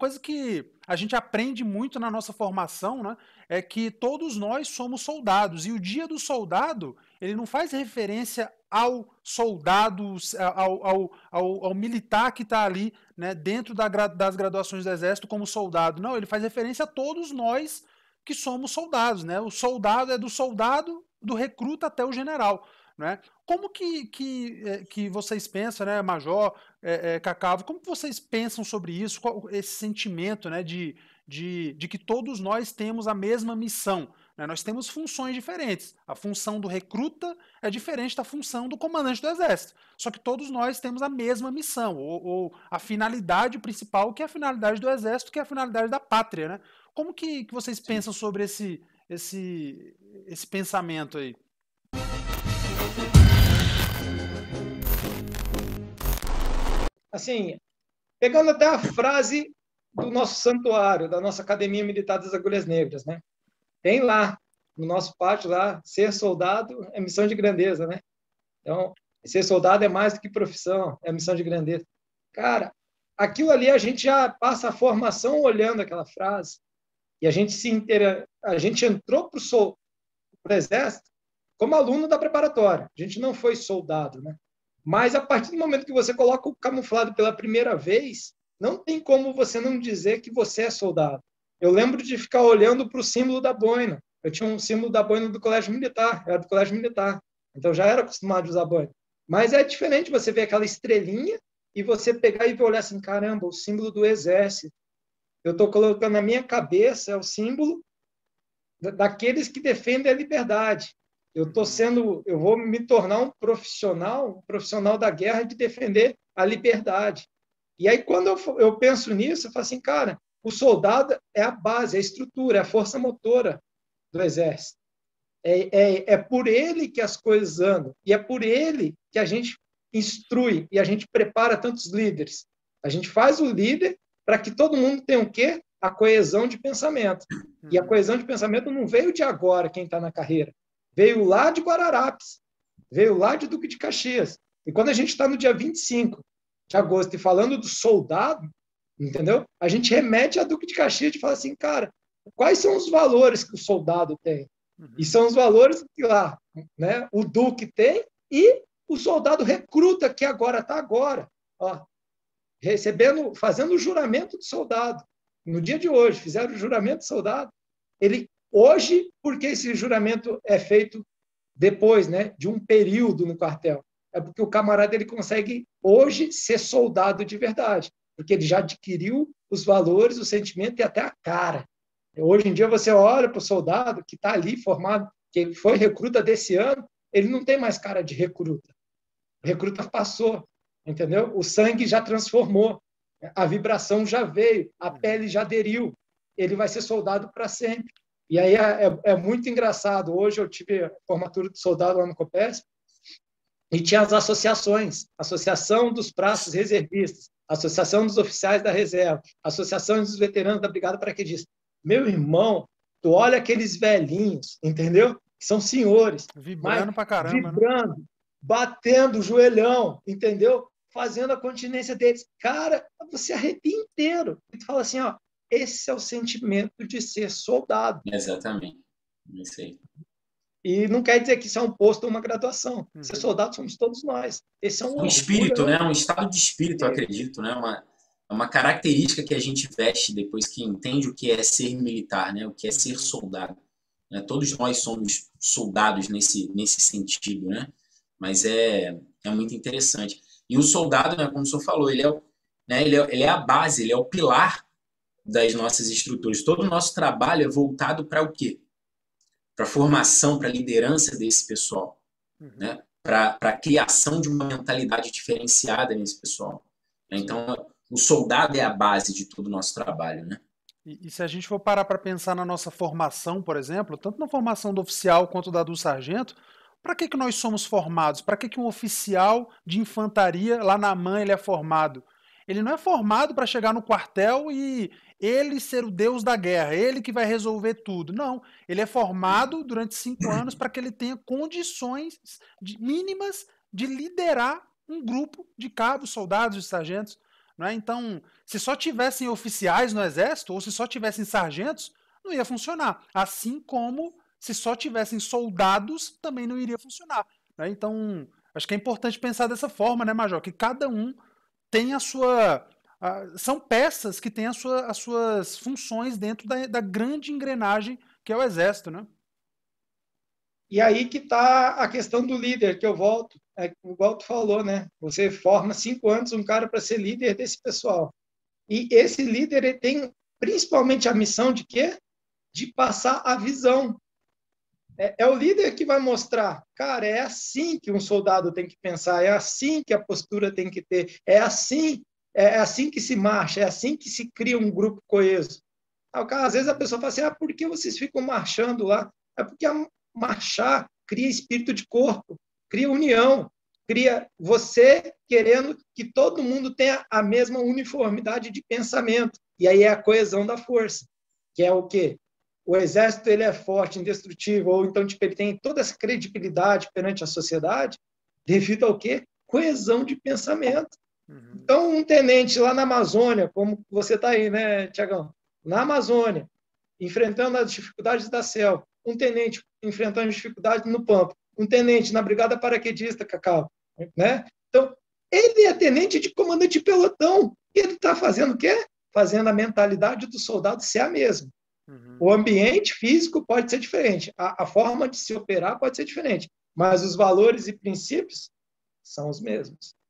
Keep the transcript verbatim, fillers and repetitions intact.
coisa que a gente aprende muito na nossa formação, né, é que todos nós somos soldados, e o dia do soldado, ele não faz referência ao soldado, ao, ao, ao, ao militar que está ali, né, dentro da, das graduações do Exército como soldado. Não, ele faz referência a todos nós que somos soldados, né? O soldado é do soldado, do recruta até o general, né? Como que, que, que vocês pensam, né, Major, é, é, Cacavo, como que vocês pensam sobre isso, qual, esse sentimento, né, de, de, de que todos nós temos a mesma missão, né? Nós temos funções diferentes. A função do recruta é diferente da função do comandante do Exército. Só que todos nós temos a mesma missão, ou, ou a finalidade principal, que é a finalidade do Exército, que é a finalidade da pátria, né? Como que, que vocês Sim. pensam sobre esse, esse, esse pensamento aí? Assim, pegando até a frase do nosso santuário, da nossa Academia Militar das Agulhas Negras, né? Tem lá, no nosso pátio lá, ser soldado é missão de grandeza, né? Então, ser soldado é mais do que profissão, é missão de grandeza. Cara, aquilo ali a gente já passa a formação olhando aquela frase, e a gente se intera... a gente entrou para o Exército como aluno da preparatória, a gente não foi soldado, né? Mas a partir do momento que você coloca o camuflado pela primeira vez, não tem como você não dizer que você é soldado. Eu lembro de ficar olhando para o símbolo da boina. Eu tinha um símbolo da boina do colégio militar, eu era do colégio militar, então já era acostumado a usar boina. Mas é diferente você ver aquela estrelinha e você pegar e olhar assim, caramba, o símbolo do exército. Eu estou colocando na minha cabeça, é o símbolo daqueles que defendem a liberdade. Eu estou sendo, eu vou me tornar um profissional, um profissional da guerra de defender a liberdade. E aí, quando eu, eu penso nisso, eu falo assim, cara, o soldado é a base, é a estrutura, é a força motora do Exército. É, é, é por ele que as coisas andam, e é por ele que a gente instrui e a gente prepara tantos líderes. A gente faz o líder para que todo mundo tenha o quê? A coesão de pensamento. E a coesão de pensamento não veio de agora, quem está na carreira. Veio lá de Guararapes, veio lá de Duque de Caxias. E quando a gente está no dia vinte e cinco de agosto e falando do soldado, entendeu? A gente remete a Duque de Caxias e fala assim, cara, quais são os valores que o soldado tem? E são os valores que lá, né, o Duque tem e o soldado recruta, que agora está agora, ó, recebendo, fazendo o juramento de soldado. No dia de hoje, fizeram o juramento de soldado. Ele hoje, porque esse juramento é feito depois, né, de um período no quartel, é porque o camarada ele consegue hoje ser soldado de verdade, porque ele já adquiriu os valores, o sentimento e até a cara. Hoje em dia você olha para o soldado que está ali formado, que foi recruta desse ano, ele não tem mais cara de recruta. O recruta passou, entendeu? O sangue já transformou, a vibração já veio, a pele já aderiu, ele vai ser soldado para sempre. E aí é, é, é muito engraçado. Hoje eu tive a formatura de soldado lá no COPESP e tinha as associações, Associação dos Praças Reservistas, Associação dos Oficiais da Reserva, Associação dos Veteranos da Brigada Paraquedista. Meu irmão, tu olha aqueles velhinhos, entendeu? Que são senhores. Vibrando mas, pra caramba, vibrando, né? batendo o joelhão, entendeu? Fazendo a continência deles. Cara, você arrepia inteiro. E tu fala assim, ó, esse é o sentimento de ser soldado. Exatamente. Isso aí. E não quer dizer que isso é um posto ou uma graduação. Uhum. Ser soldado somos todos nós. Esse é um, um espírito, né? Um estado de espírito, eu acredito, né? Uma, uma característica que a gente veste depois que entende o que é ser militar, né? O que é ser soldado. Né? Todos nós somos soldados nesse, nesse sentido, né? Mas é, é muito interessante. E o soldado, né, como o senhor falou, ele é, né, ele, é, ele é a base, ele é o pilar das nossas estruturas. Todo o nosso trabalho é voltado para o quê? Para a formação, para a liderança desse pessoal, uhum. né? Para a criação de uma mentalidade diferenciada nesse pessoal. Então, o soldado é a base de todo o nosso trabalho, né? E, e se a gente for parar para pensar na nossa formação, por exemplo, tanto na formação do oficial quanto da do sargento, para que, que nós somos formados? Para que, que um oficial de infantaria lá na AMAN ele é formado? Ele não é formado para chegar no quartel e ele ser o deus da guerra, ele que vai resolver tudo. Não, ele é formado durante cinco anos para que ele tenha condições de, mínimas de liderar um grupo de cabos, soldados e sargentos. Né? Então, se só tivessem oficiais no exército, ou se só tivessem sargentos, não ia funcionar. Assim como se só tivessem soldados, também não iria funcionar. Né? Então, acho que é importante pensar dessa forma, né, Major? Que cada um tem a sua... a- são peças que têm a sua- as suas funções dentro da, da grande engrenagem que é o exército, né? E aí que está a questão do líder, que eu volto, é, igual tu falou, né? Você forma cinco anos um cara para ser líder desse pessoal. E esse líder ele tem principalmente a missão de quê? De passar a visão. É, é o líder que vai mostrar, cara, é assim que um soldado tem que pensar, é assim que a postura tem que ter, é assim, é assim que se marcha, é assim que se cria um grupo coeso. Às vezes a pessoa fala assim, ah, por que vocês ficam marchando lá? É porque a marchar cria espírito de corpo, cria união, cria você querendo que todo mundo tenha a mesma uniformidade de pensamento. E aí é a coesão da força, que é o quê? O exército ele é forte, indestrutível, ou então tipo, ele tem toda essa credibilidade perante a sociedade, devido ao quê? Coesão de pensamento. Uhum. Então, um tenente lá na Amazônia, como você está aí, né, Tiagão? Na Amazônia, enfrentando as dificuldades da selva, um tenente enfrentando as dificuldades no Pampa, um tenente na Brigada Paraquedista, Cacau, né? Então, ele é tenente de comandante de pelotão, e ele está fazendo o quê? Fazendo a mentalidade do soldado ser a mesma. Uhum. O ambiente físico pode ser diferente, a, a forma de se operar pode ser diferente, mas os valores e princípios são os mesmos.